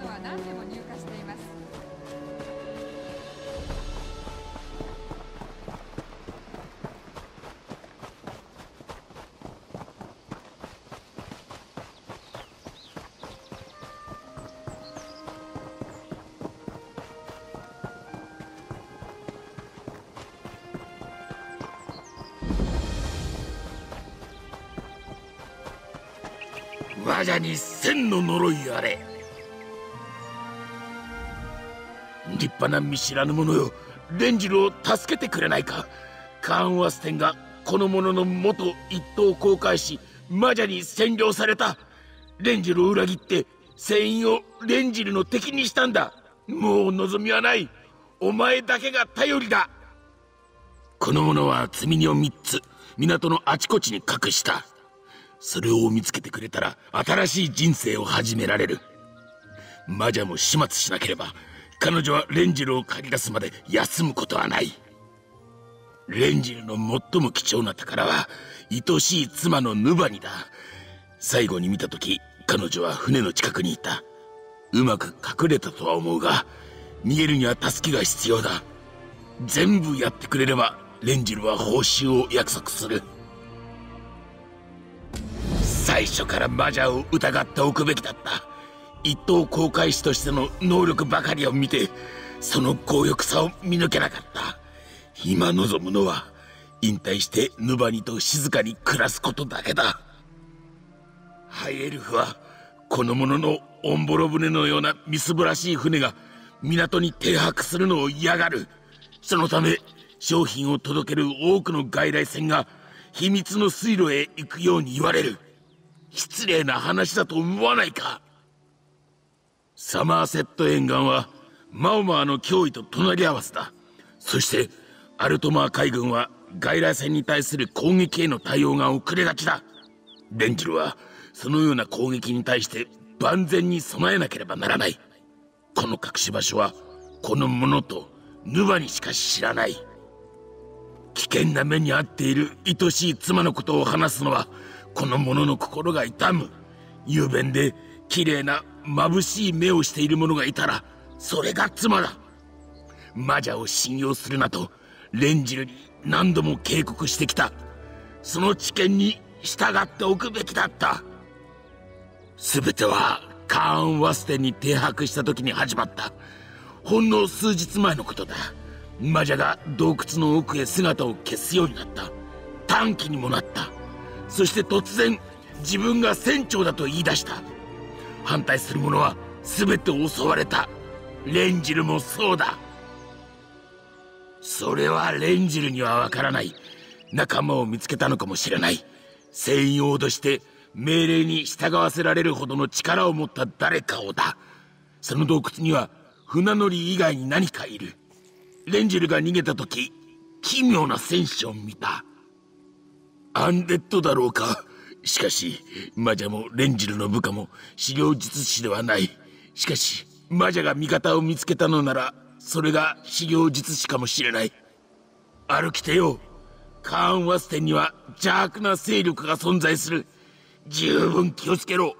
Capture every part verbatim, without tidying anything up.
は何でも入荷しています。 魔者に千の呪いあれ。立派な見知らぬ者よ、レンジルを助けてくれないか。カーンワステンがこの者の元一党を公開し、魔者に占領された。レンジルを裏切って船員をレンジルの敵にしたんだ。もう望みはない。お前だけが頼りだ。この者は積み荷をみっつ港のあちこちに隠した。それを見つけてくれたら新しい人生を始められる。魔女も始末しなければ彼女はレンジルを借り出すまで休むことはない。レンジルの最も貴重な宝は愛しい妻のヌバニだ。最後に見た時彼女は船の近くにいた。うまく隠れたとは思うが逃げるには助けが必要だ。全部やってくれればレンジルは報酬を約束する。最初から魔女を疑っておくべきだった。一等航海士としての能力ばかりを見てその強欲さを見抜けなかった。今望むのは引退してヌバニと静かに暮らすことだけだ。ハイエルフはこの者のオンボロ船のようなみすぼらしい船が港に停泊するのを嫌がる。そのため商品を届ける多くの外来船が秘密の水路へ行くように言われる。失礼な話だと思わないか。サマーセット沿岸はマオマーの脅威と隣り合わせだ。そしてアルトマー海軍は外来船に対する攻撃への対応が遅れがちだ。レンジルはそのような攻撃に対して万全に備えなければならない。この隠し場所はこの者とヌバにしか知らない。危険な目に遭っている愛しい妻のことを話すのはこの者の心が痛む。雄弁で綺麗な眩しい目をしている者がいたらそれが妻だ。魔女を信用するなとレンジルに何度も警告してきた。その知見に従っておくべきだった。全てはカーンワステンに停泊した時に始まった。ほんの数日前のことだ。魔女が洞窟の奥へ姿を消すようになった。短気にもなった。そして突然自分が船長だと言い出した。反対する者は全て襲われた。レンジルもそうだ。それはレンジルにはわからない。仲間を見つけたのかもしれない。船員を脅して命令に従わせられるほどの力を持った誰かをだ。その洞窟には船乗り以外に何かいる。レンジルが逃げた時奇妙な戦士を見た。アンデッドだろうか。しかし魔女もレンジルの部下も狩猟術師ではない。しかし魔女が味方を見つけたのならそれが狩猟術師かもしれない。歩き手よ、カーンワステンには邪悪な勢力が存在する。十分気をつけろ。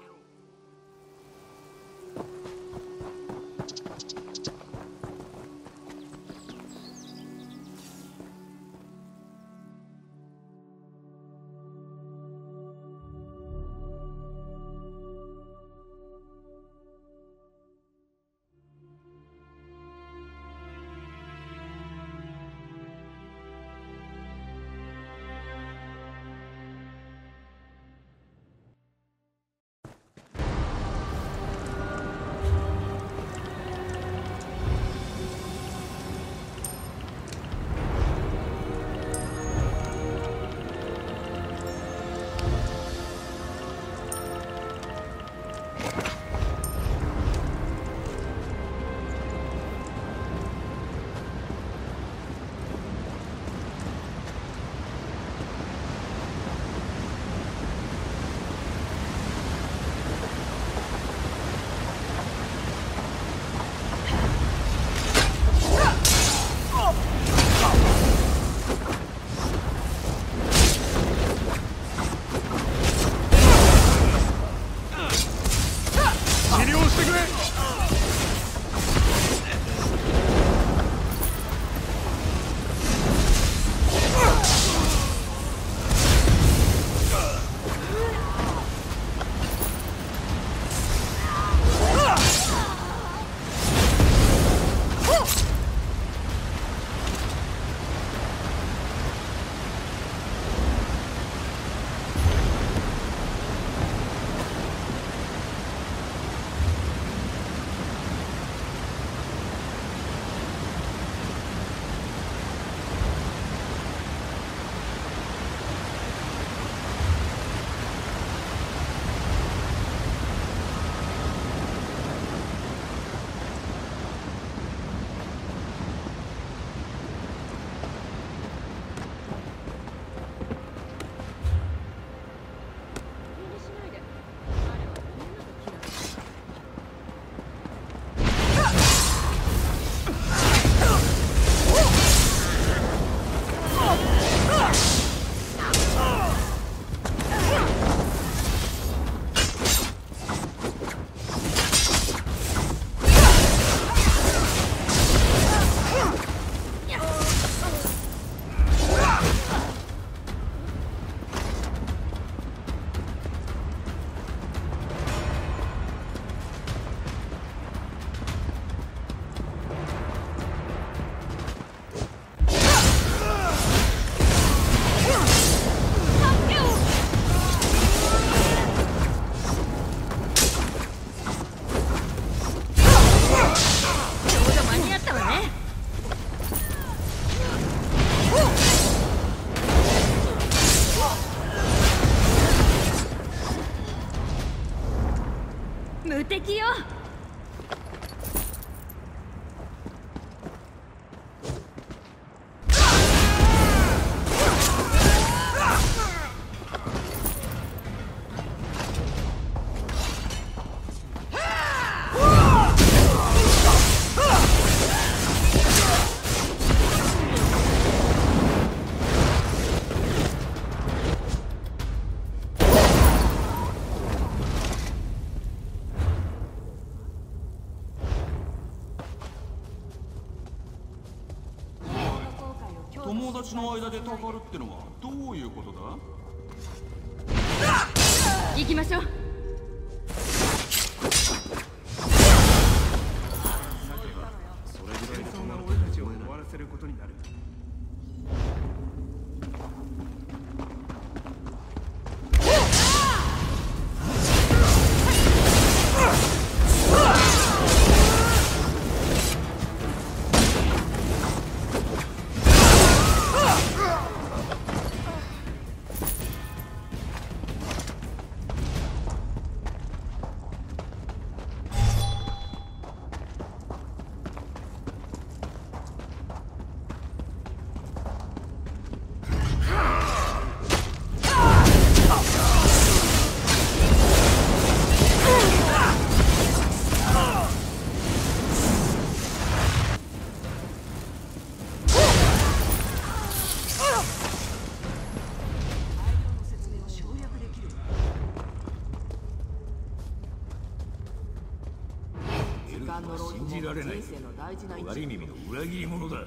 無敵よ。 友達の間でたかるってのはどういうことだ？ 行きましょう。 それぐらいでそんな俺たちを終わらせることになる。 信じられない。悪い耳の裏切り者だ。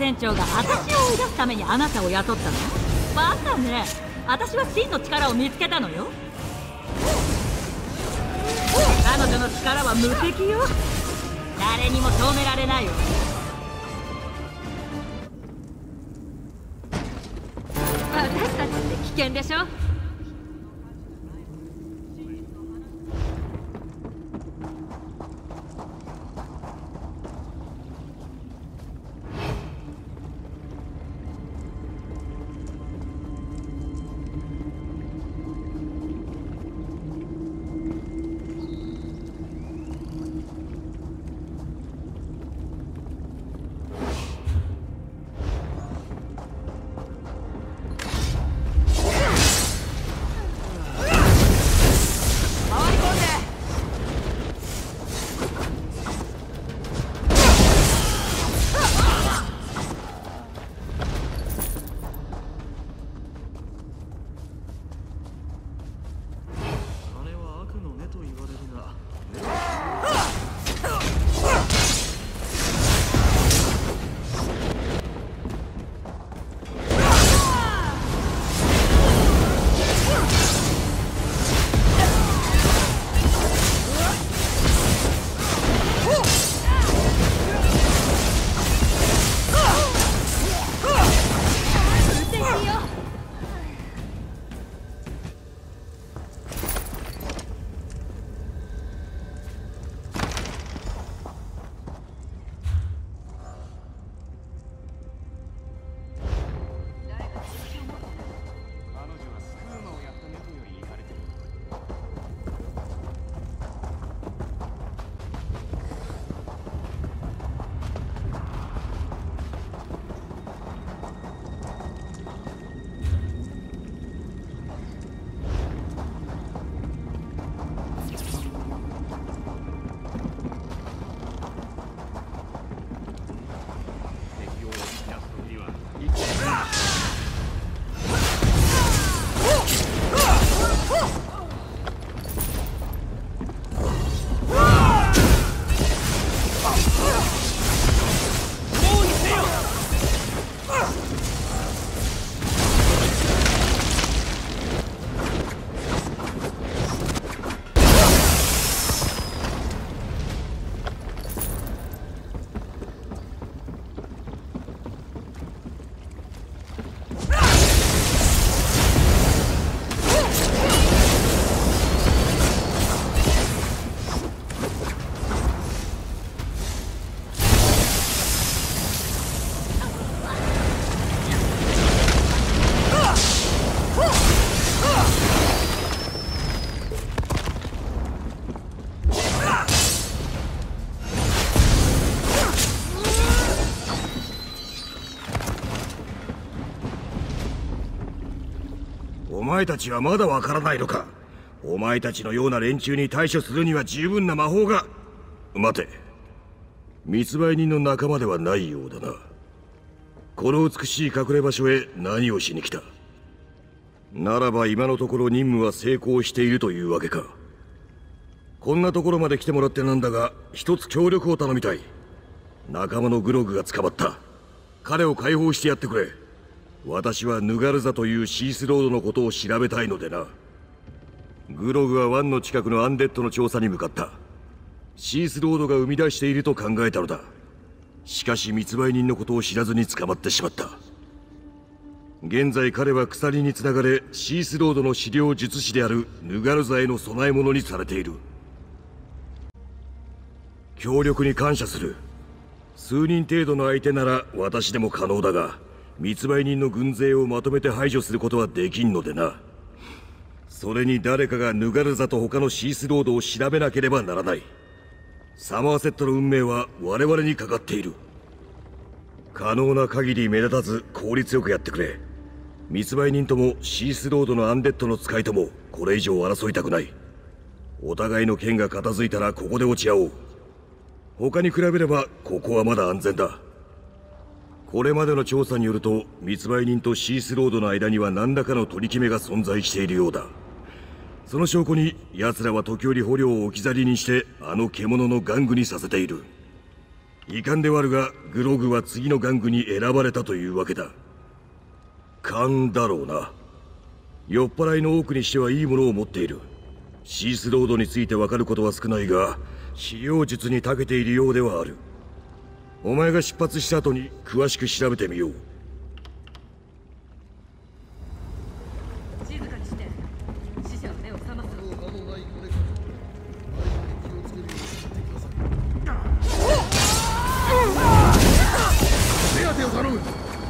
船長が私を追い出すためにあなたを雇ったの？バカね。私は真の力を見つけたのよ。彼女の力は無敵よ。誰にも止められないわ。 私たちって危険でしょ。 お前たちはまだわからないのか。お前たちのような連中に対処するには十分な魔法が。待て、密売人の仲間ではないようだな。この美しい隠れ場所へ何をしに来た？ならば今のところ任務は成功しているというわけか。こんなところまで来てもらってなんだが、一つ協力を頼みたい。仲間のグログが捕まった。彼を解放してやってくれ。私はヌガルザというシースロードのことを調べたいのでな。グログは湾の近くのアンデッドの調査に向かった。シースロードが生み出していると考えたのだ。しかし密売人のことを知らずに捕まってしまった。現在彼は鎖につながれ、シースロードの狩猟術師であるヌガルザへの供え物にされている。協力に感謝する。数人程度の相手なら私でも可能だが、密売人の軍勢をまとめて排除することはできんのでな。それに誰かがヌガルザと他のシースロードを調べなければならない。サマーセットの運命は我々にかかっている。可能な限り目立たず効率よくやってくれ。密売人ともシースロードのアンデッドの使いともこれ以上争いたくない。お互いの剣が片付いたらここで落ち合おう。他に比べればここはまだ安全だ。これまでの調査によると、密売人とシースロードの間には何らかの取り決めが存在しているようだ。その証拠に奴らは時折捕虜を置き去りにしてあの獣の玩具にさせている。 遺憾ではあるが、グログは次の玩具に選ばれたというわけだ。勘だろうな。酔っ払いの多くにしてはいいものを持っている。シースロードについて分かることは少ないが、治療術に長けているようではある。お前が出発した後に詳しく調べてみよう。 静かにして死者は目を覚ます。 手当てを頼む。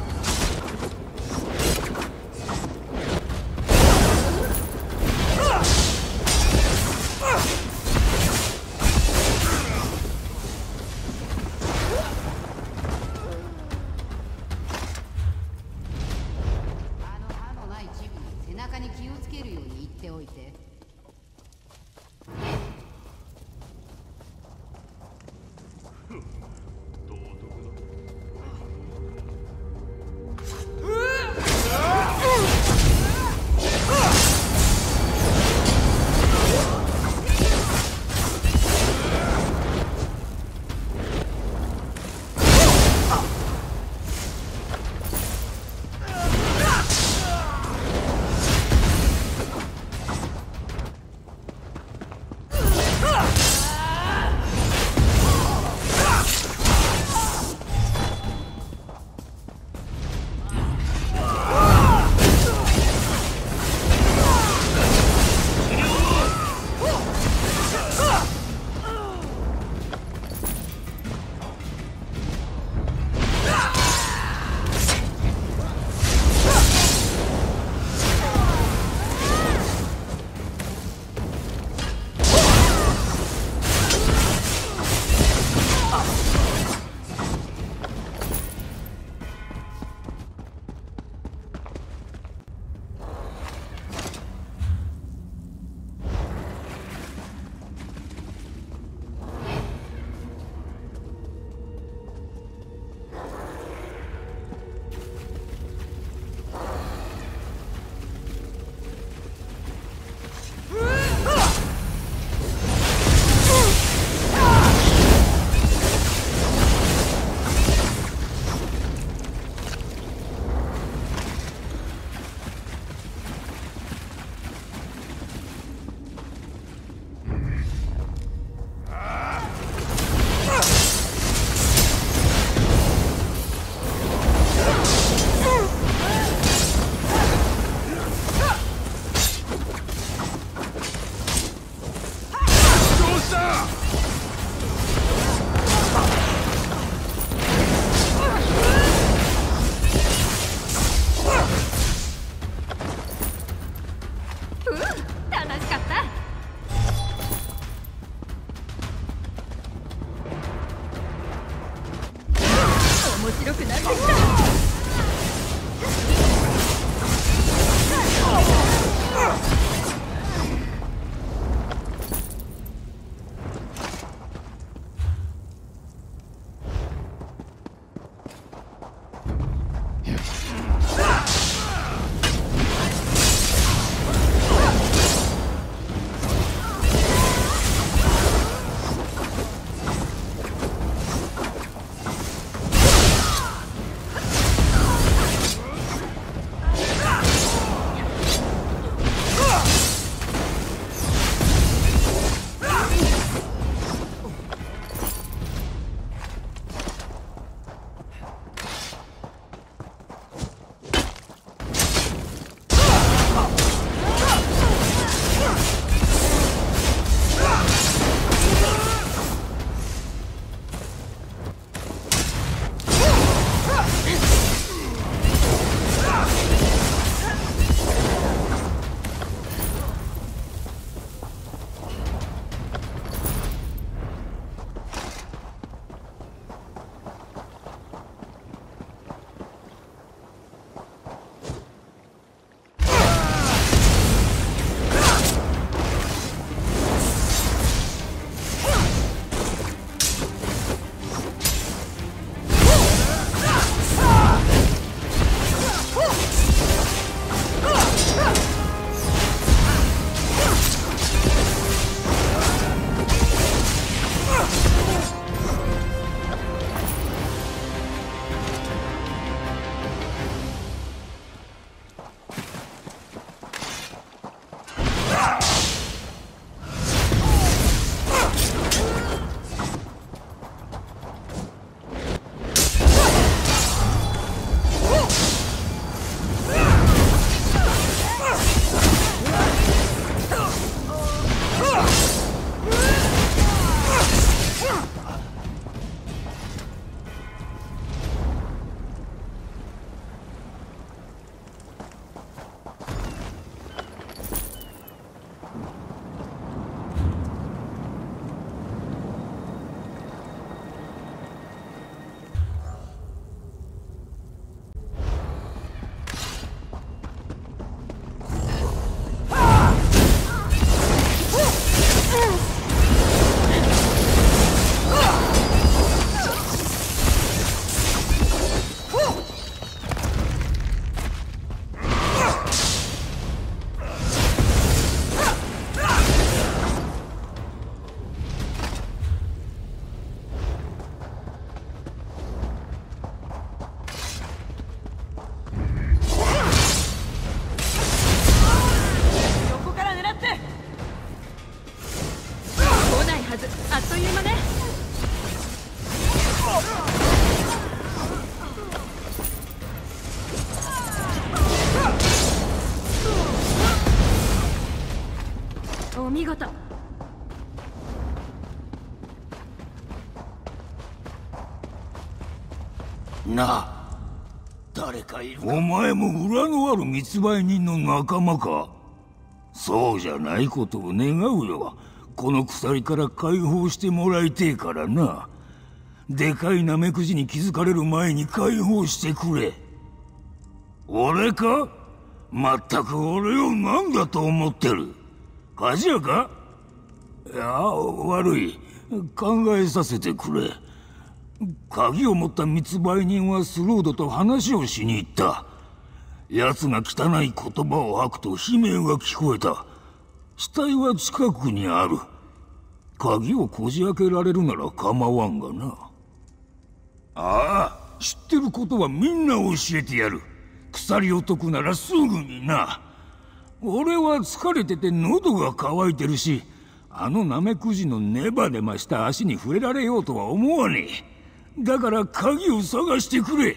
白くなってきた。 なあ、誰かいる。お前も裏のある密売人の仲間か。そうじゃないことを願うよ。この鎖から解放してもらいてえからな。でかいナメクジに気づかれる前に解放してくれ。俺か？まったく俺を何だと思ってる。鍛冶屋か？いや、悪い。考えさせてくれ。鍵を持った密売人はスロードと話をしに行った。奴が汚い言葉を吐くと悲鳴が聞こえた。死体は近くにある。鍵をこじ開けられるなら構わんがな。ああ、知ってることはみんな教えてやる。鎖を解くならすぐにな。俺は疲れてて喉が渇いてるし、あのナメクジのネバネバした足に触れられようとは思わねえ。だから鍵を探してくれ。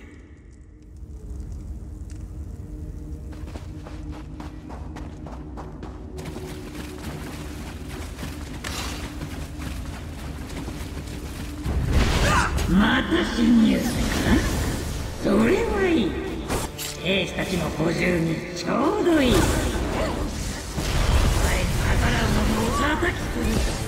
また侵入者か？それはいい。兵士たちの補充にちょうどいい。お前に逆らう者を叩きする。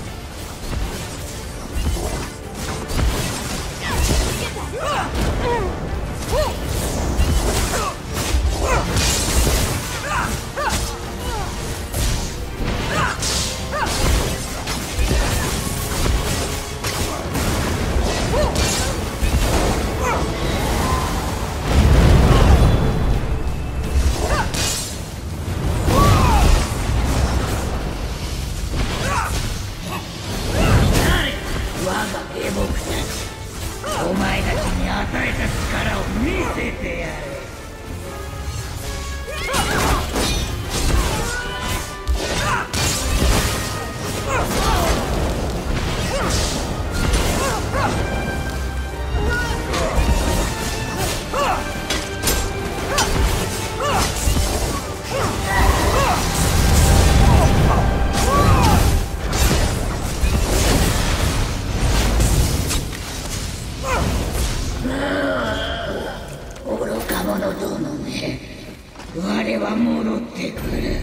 お前たちに与えた力を見せてやる。愚か者どもめ、我は戻ってくる。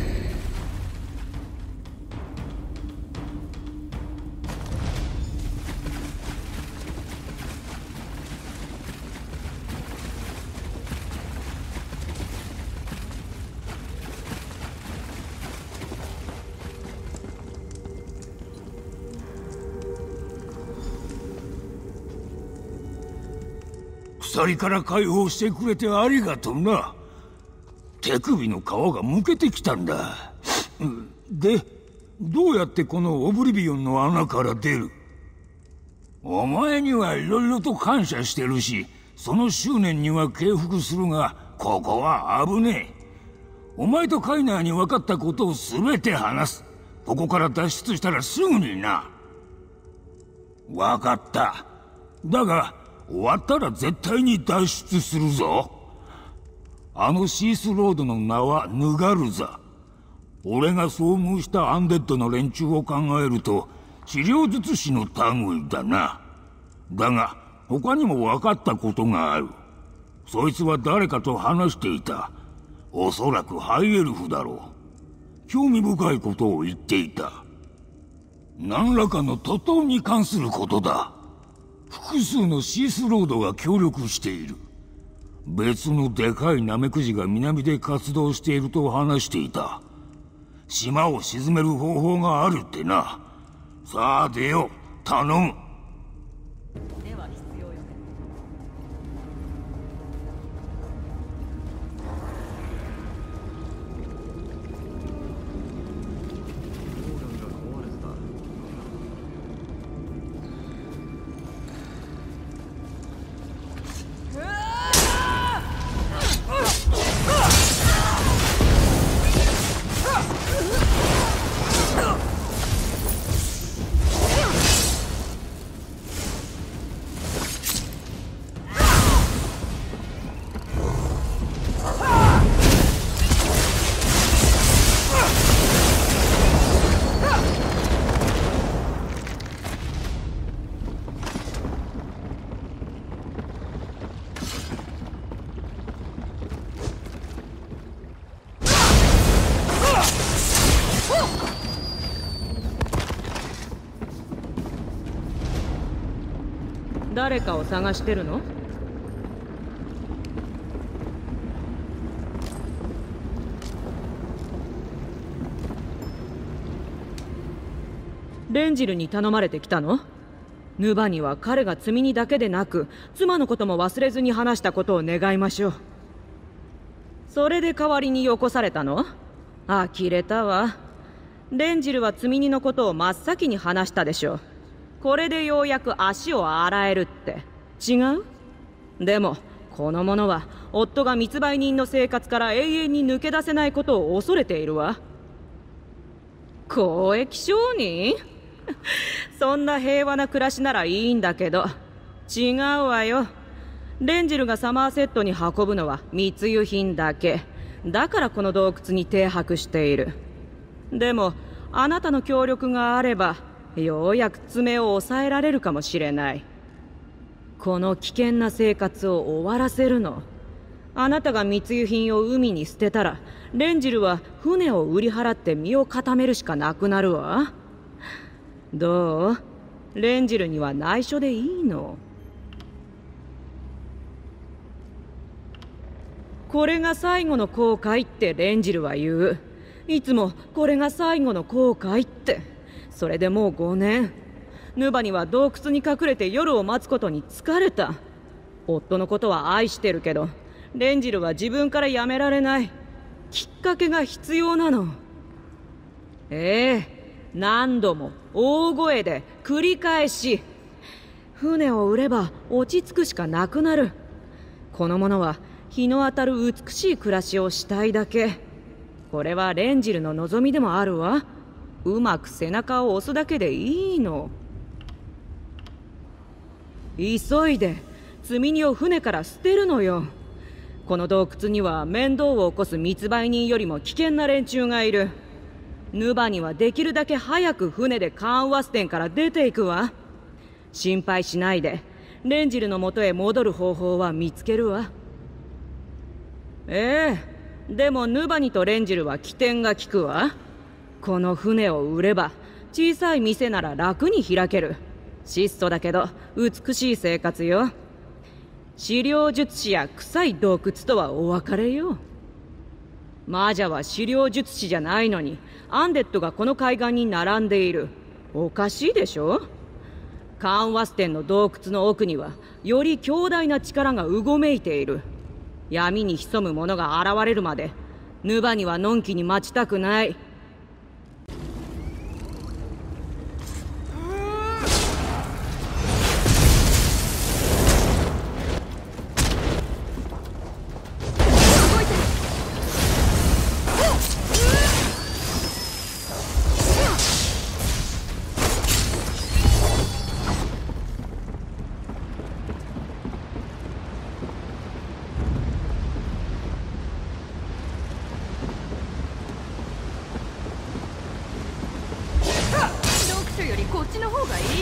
鎖から解放してくれてありがとうな。手首の皮がむけてきたんだ。で、どうやってこのオブリビオンの穴から出る？お前にはいろいろと感謝してるし、その執念には敬服するが、ここは危ねえ。お前とカイナーに分かったことを全て話す。ここから脱出したらすぐにな。分かった。だが終わったら絶対に脱出するぞ。あのシースロードの名はヌガルザ。俺が遭遇したアンデッドの連中を考えると治療術師の類だな。だが他にも分かったことがある。そいつは誰かと話していた。おそらくハイエルフだろう。興味深いことを言っていた。何らかの徒党に関することだ。複数のシースロードが協力している。別のでかいナメクジが南で活動していると話していた。島を沈める方法があるってな。さあ出よう、頼む。 では必要よね。 誰かを探してるの？レンジルに頼まれてきたの？ヌバには彼が罪にだけでなく妻のことも忘れずに話したことを願いましょう。それで代わりによこされたの？呆れたわ。レンジルは積み荷のことを真っ先に話したでしょう。これでようやく足を洗えるって。違う？でもこの者は夫が密売人の生活から永遠に抜け出せないことを恐れているわ。交易商人？そんな平和な暮らしならいいんだけど、違うわよ。レンジルがサマーセットに運ぶのは密輸品だけ。だからこの洞窟に停泊している。でもあなたの協力があればようやく爪を抑えられるかもしれない。この危険な生活を終わらせるの。あなたが密輸品を海に捨てたらレンジルは船を売り払って身を固めるしかなくなるわ。どう？レンジルには内緒でいいの？これが最後の後悔ってレンジルは言う。いつもこれが最後の後悔って。それでもうごねん。ヌバには洞窟に隠れて夜を待つことに疲れた。夫のことは愛してるけど、レンジルは自分からやめられない。きっかけが必要なの。ええ、何度も大声で繰り返し。船を売れば落ち着くしかなくなる。この者は日の当たる美しい暮らしをしたいだけ。これはレンジルの望みでもあるわ。うまく背中を押すだけでいいの。急いで積み荷を船から捨てるのよ。この洞窟には面倒を起こす密売人よりも危険な連中がいる。ヌバにはできるだけ早く船でカーンワス店から出ていくわ。心配しないで。レンジルの元へ戻る方法は見つけるわ。ええ、でもヌバニとレンジルは起点が利くわ。この船を売れば小さい店なら楽に開ける。質素だけど美しい生活よ。狩猟術師や臭い洞窟とはお別れよ。マジャは狩猟術師じゃないのにアンデッドがこの海岸に並んでいる。おかしいでしょ。カーンワス店の洞窟の奥にはより強大な力がうごめいている。闇に潜む者が現れるまでヌバにはのんきに待ちたくない。 よりこっちの方がいい。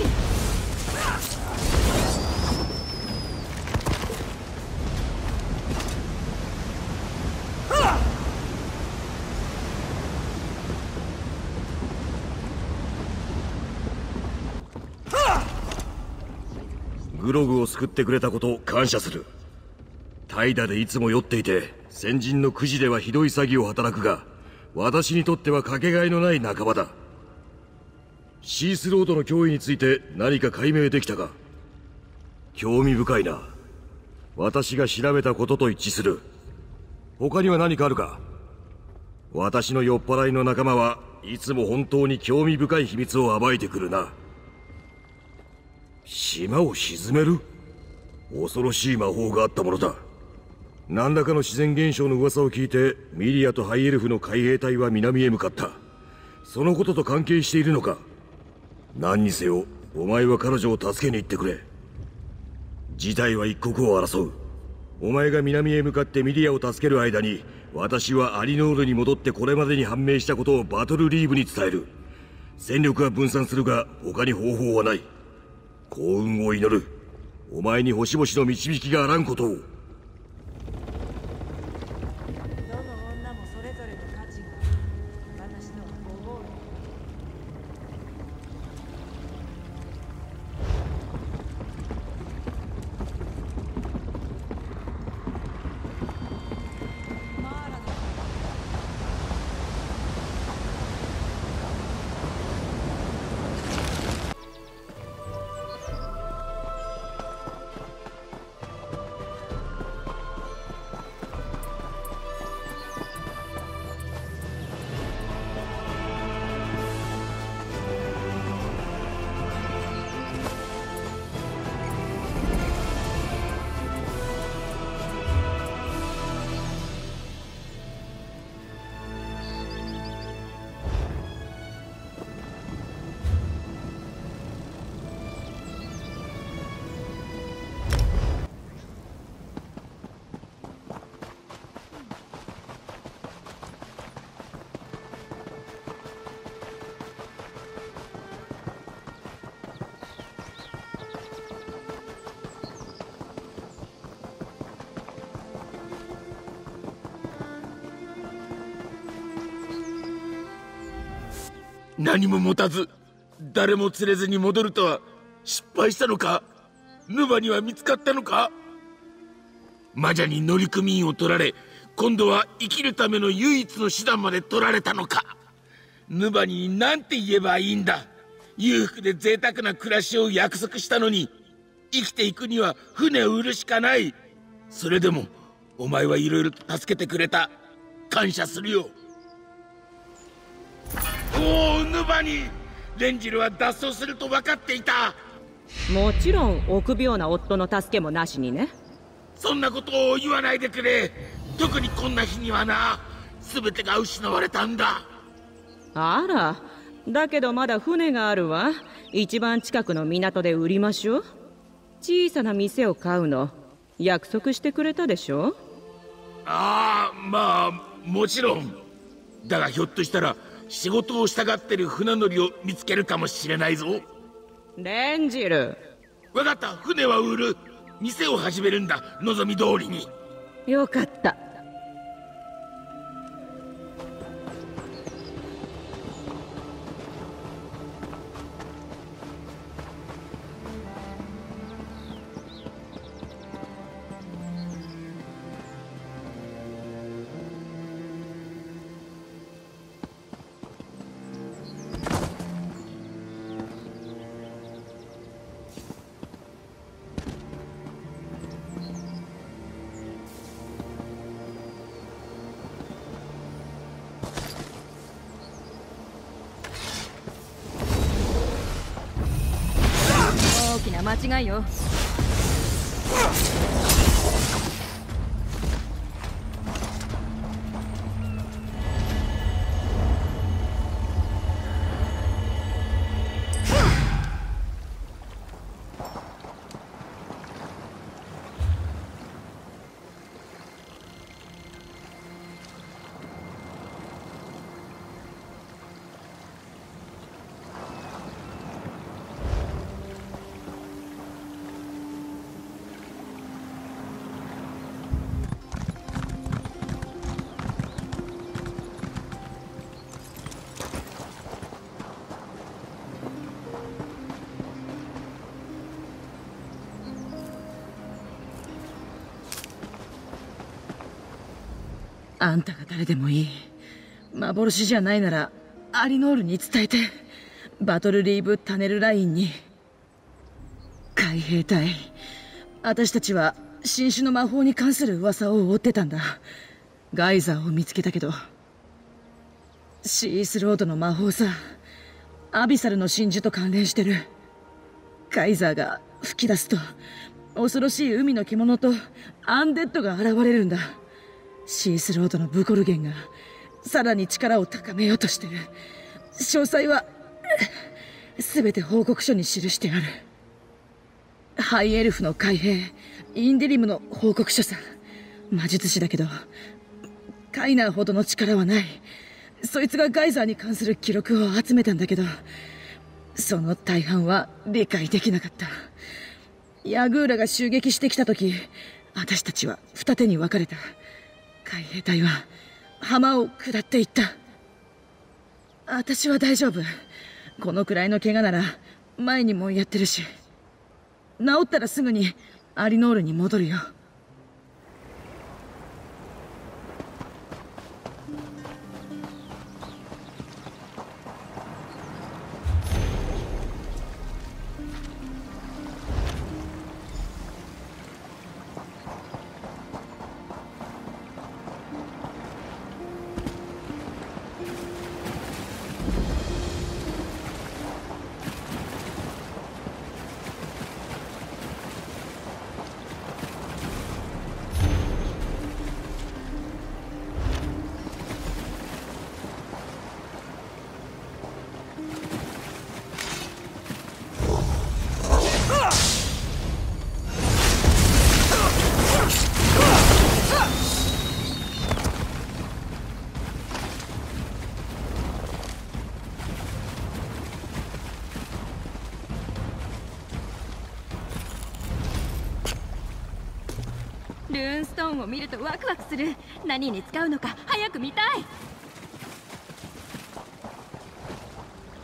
グログを救ってくれたことを感謝する。怠惰でいつも酔っていて先人のくじではひどい詐欺を働くが、私にとってはかけがえのない仲間だ。シースロードの脅威について何か解明できたか？興味深いな。私が調べたことと一致する。他には何かあるか？私の酔っ払いの仲間はいつも本当に興味深い秘密を暴いてくるな。島を沈める？恐ろしい魔法があったものだ。何らかの自然現象の噂を聞いてミリアとハイエルフの海兵隊は南へ向かった。そのことと関係しているのか？何にせよお前は彼女を助けに行ってくれ。事態は一刻を争う。お前が南へ向かってミリアを助ける間に私はアリノールに戻ってこれまでに判明したことをバトルリーブに伝える。戦力は分散するが他に方法はない。幸運を祈る。お前に星々の導きがあらんことを。 何も持たず誰も連れずに戻るとは失敗したのか？ヌバには見つかったのか？魔女に乗組員を取られ、今度は生きるための唯一の手段まで取られたのか？ヌバに何て言えばいいんだ。裕福で贅沢な暮らしを約束したのに、生きていくには船を売るしかない。それでもお前はいろいろと助けてくれた。感謝するよ。おお、ヌバにレンジルは脱走すると分かっていた。 もちろん臆病な夫の助けもなしにね。 そんなことを言わないでくれ。特にこんな日にはな。全てが失われたんだ。 あら、だけどまだ船があるわ。一番近くの港で売りましょう。小さな店を買うの約束してくれたでしょ。 ああ、まあもちろんだが、ひょっとしたら仕事をしたがってる船乗りを見つけるかもしれないぞ。 レンジル。 分かった、船は売る。店を始めるんだ、望み通りに。 よかった。 大きな間違いよ。 あんたが誰でもいい。幻じゃないならアリノールに伝えて。バトルリーブ・タネルラインに。海兵隊、私たちは新種の魔法に関する噂を追ってたんだ。ガイザーを見つけたけど、シースロードの魔法さ。アビサルの真珠と関連してる。ガイザーが吹き出すと恐ろしい海の獣とアンデッドが現れるんだ。シースロードのブコルゲンがさらに力を高めようとしてる。詳細は全て報告書に記してある。ハイエルフの海兵インデリムの報告書さ。魔術師だけどカイナーほどの力はない。そいつがガイザーに関する記録を集めたんだけど、その大半は理解できなかった。ヤグーラが襲撃してきた時、私たちは二手に分かれた。海兵隊は浜を下っていった。私は大丈夫。このくらいの怪我なら前にもやってるし、治ったらすぐにアリノールに戻るよ。 ルーンストーンを見るとワクワクする。何に使うのか早く見たい。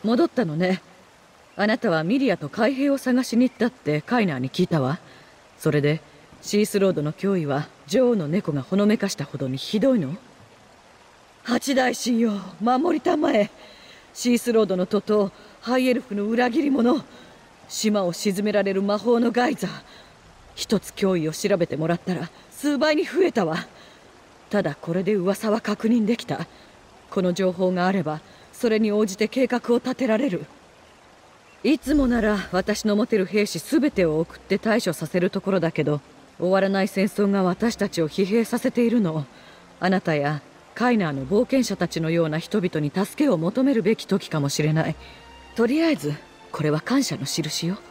戻ったのね。あなたはミリアと海兵を探しに行ったってカイナーに聞いたわ。それでシースロードの脅威は女王の猫がほのめかしたほどにひどいの？八大神よ、守りたまえ。シースロードの徒党、ハイエルフの裏切り者、島を沈められる魔法のガイザー。一つ脅威を調べてもらったら数倍に増えたわ。ただこれで噂は確認できた。この情報があればそれに応じて計画を立てられる。いつもなら私の持てる兵士全てを送って対処させるところだけど、終わらない戦争が私たちを疲弊させているの。あなたやカイナーの冒険者たちのような人々に助けを求めるべき時かもしれない。とりあえずこれは感謝の印よ。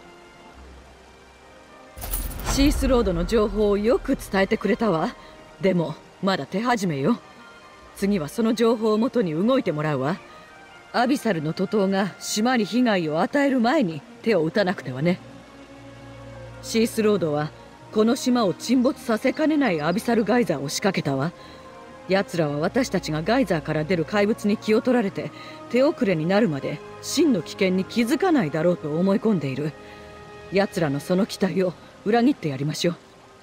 シースロードの情報をよく伝えてくれたわ。でもまだ手始めよ。次はその情報をもとに動いてもらうわ。アビサルの徒党が島に被害を与える前に手を打たなくてはね。シースロードはこの島を沈没させかねないアビサルガイザーを仕掛けたわ。奴らは私たちがガイザーから出る怪物に気を取られて手遅れになるまで真の危険に気づかないだろうと思い込んでいる。奴らのその期待を裏切ってやりましょう。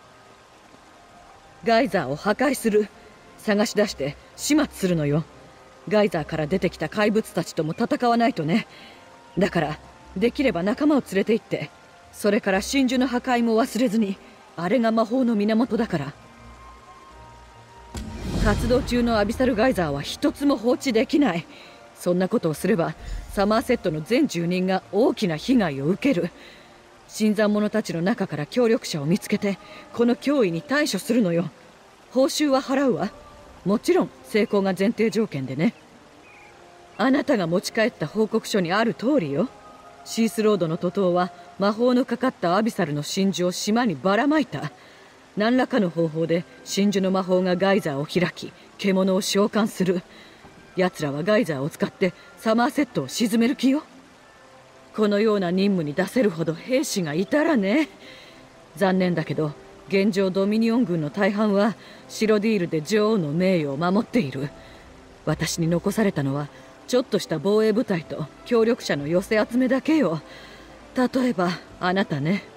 ガイザーを破壊する。探し出して始末するのよ。ガイザーから出てきた怪物たちとも戦わないとね。だからできれば仲間を連れて行って、それから真珠の破壊も忘れずに。あれが魔法の源だから。活動中のアビサルガイザーは一つも放置できない。そんなことをすればサマーセットの全住人が大きな被害を受ける。新参者たちの中から協力者を見つけてこの脅威に対処するのよ。報酬は払うわ。もちろん成功が前提条件でね。あなたが持ち帰った報告書にある通りよ。シースロードの徒党は魔法のかかったアビサルの真珠を島にばらまいた。何らかの方法で真珠の魔法がガイザーを開き獣を召喚する。奴らはガイザーを使ってサマーセットを沈める気よ。このような任務に出せるほど兵士がいたらね。残念だけど現状ドミニオン軍の大半はシロディールで女王の名誉を守っている。私に残されたのはちょっとした防衛部隊と協力者の寄せ集めだけよ。例えばあなたね。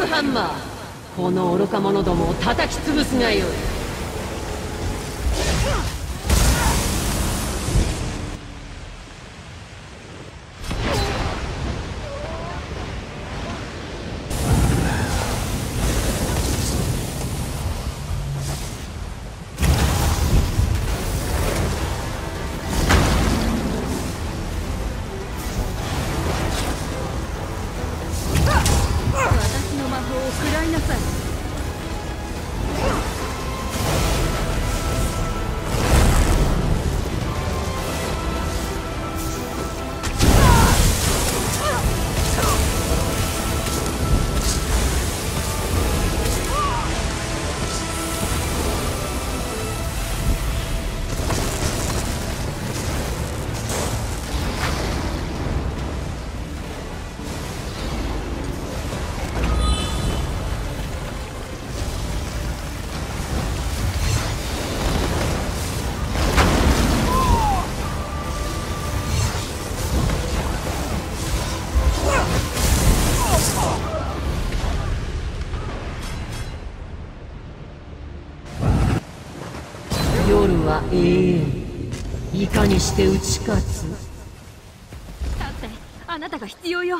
クハンマー、この愚か者どもを叩き潰すがよい。夜は永遠、いかにして打ち勝つ。 だってあなたが必要よ。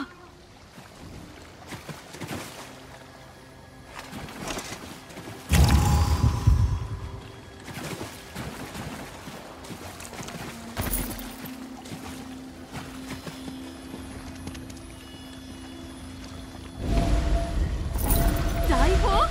財宝？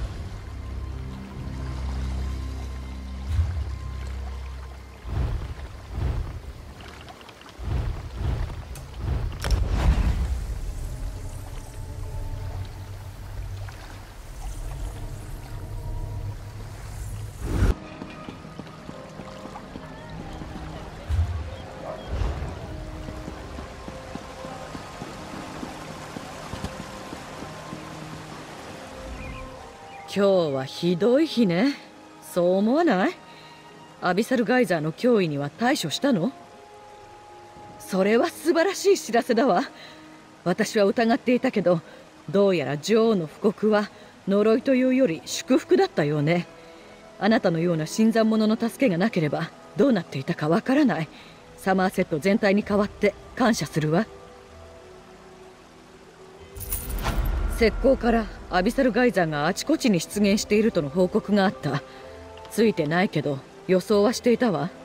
今日はひどい日ね。そう思わない？アビサルガイザーの脅威には対処したの？それは素晴らしい知らせだわ。私は疑っていたけど、どうやら女王の布告は呪いというより祝福だったようね。あなたのような新参者の助けがなければどうなっていたかわからない。サマーセット全体に代わって感謝するわ。石膏からアビサルガイザーがあちこちに出現しているとの報告があった。ついてないけど予想はしていたわ。